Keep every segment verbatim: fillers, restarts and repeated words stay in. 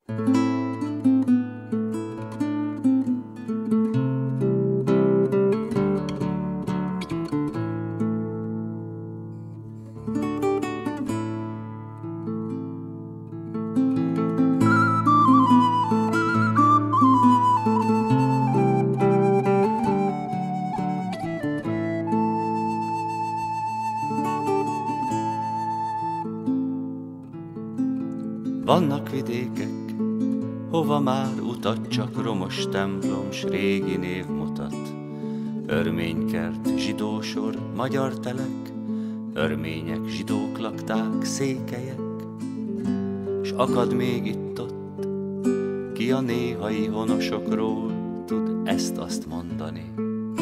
Vannak vidékek, hova már utat csak romos templom, s régi név mutat. Örménykert, zsidósor, magyar telek, örmények, zsidók lakták, székelyek. S akad még itt-ott, ki a néhai honosokról tud ezt-azt mondani.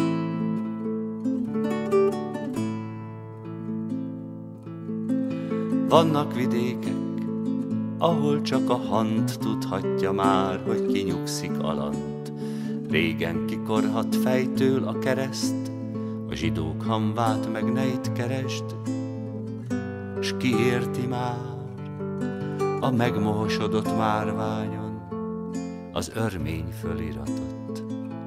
Vannak vidékek, ahol csak a hant tudhatja már, hogy ki nyugszik alant. Régen kikorhat fejtől a kereszt, a zsidók hamvát meg nejt keresd, s ki érti már a megmohosodott márványon az örmény föliratot.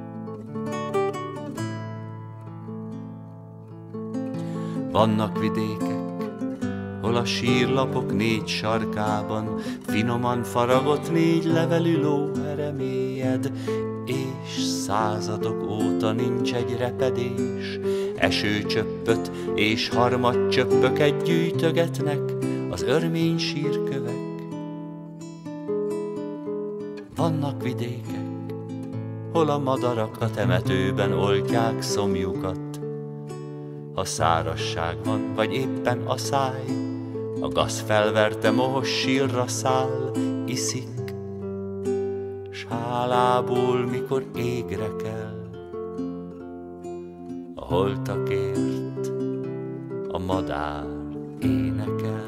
Vannak vidékek, hol a sírlapok négy sarkában finoman faragott négy levelű lóeremélyed, és századok óta nincs egy repedés, esőcsöppöt és harmadcsöppöket gyűjtögetnek az örmény sírkövek. Vannak vidékek, hol a madarak a temetőben oltják szomjukat, ha szárazság van, vagy éppen a száj, a gaz felverte mohos sírra száll, iszik, s hálából mikor égre kell, a holtakért a madár énekel.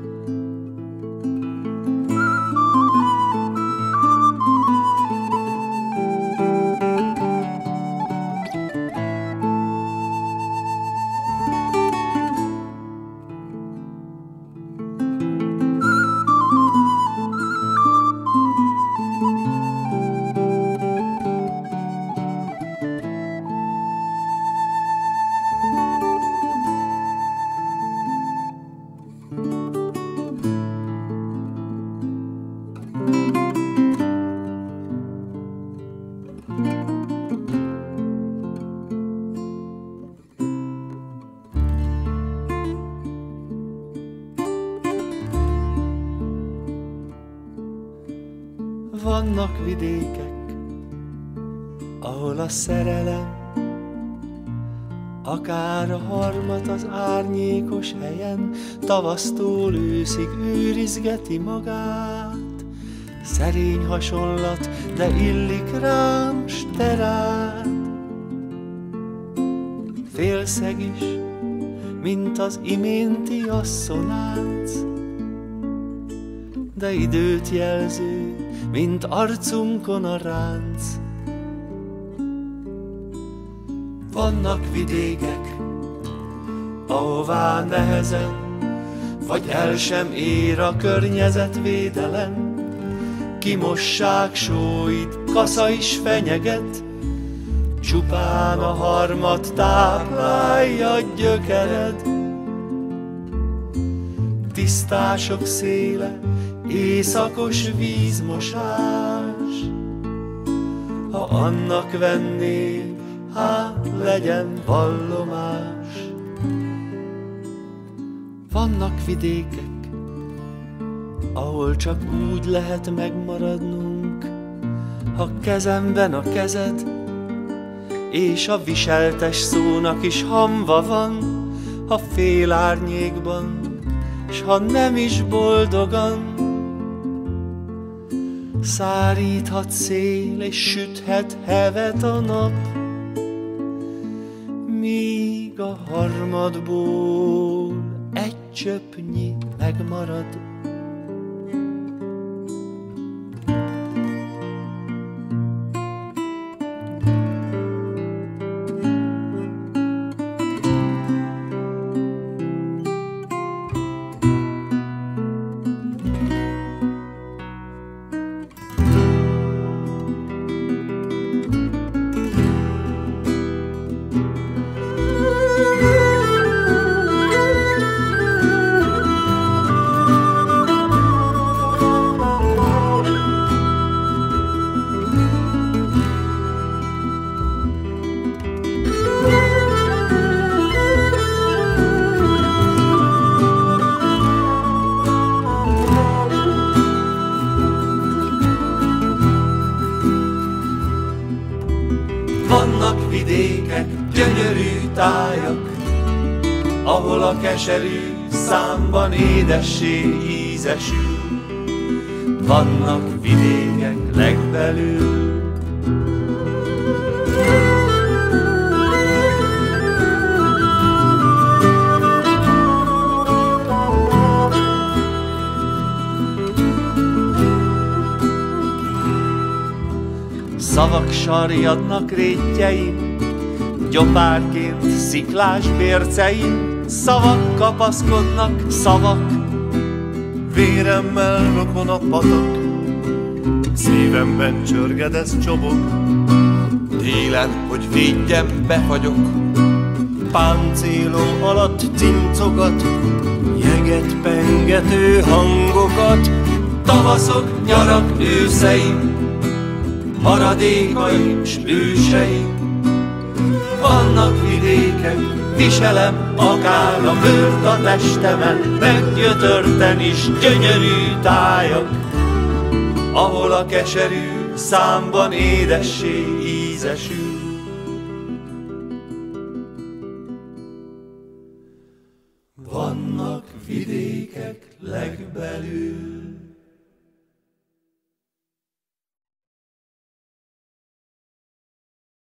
Vannak vidékek, ahol a szerelem akár a harmat az árnyékos helyen tavasztól őszig őrizgeti magát. Szerény hasonlat, de illik rám, s te rád. Félszeg is, mint az iménti asszonác, de időt jelző, mint arcunkon a ránc. Vannak vidékek, ahová nehezen, vagy el sem ér a környezetvédelem. Kimossák sóit, kasza is fenyeget, csupán a harmat táplálja gyökered. Tisztások széle, éjszakos vízmosás, ha annak vennél, hát legyen vallomás. Vannak vidékek, ahol csak úgy lehet megmaradnunk, ha kezemben a kezed, és a viseltes szónak is hamva van, ha fél árnyékban, s ha nem is boldogan. Száríthat szél, és süthet hevet a nap, míg a harmadból egy csöpnyi megmarad. vidékek, gyönyörű tájak, ahol a keserű számban édessé ízesül. Vannak vidékek legbelül. Szavak sarjadnak rétjeim, gyopárként sziklás bérceim, szavak kapaszkodnak, szavak. Véremmel rokon a patak, szívemben csörgedez csobog. Télen, hogy védjem, befagyok, Páncélom alatt cincogat, jeget pengető hangokat. Tavaszok, nyarak, őszeim, maradékaim s őseim. Vannak vidékek, viselem akár a bőrt a testemen, meggyötörten is gyönyörű tájak, ahol a keserű számban édessé ízesül.